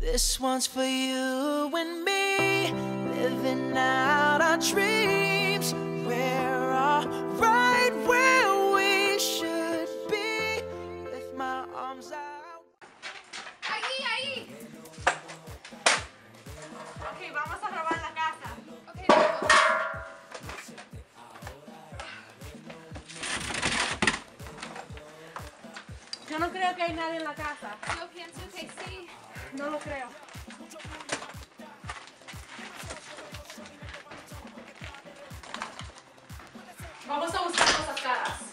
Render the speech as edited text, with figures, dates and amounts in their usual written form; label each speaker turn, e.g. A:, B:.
A: This one's for you and me, living out our dreams. We're all right where we should be, with my arms out.
B: Ahí.
C: Ok, vamos a robar la casa.
B: Ok, vamos.
C: Yo no creo que hay nadie en la casa.
B: Yo pienso que sí.
C: No lo creo. Vamos a buscar cosas caras.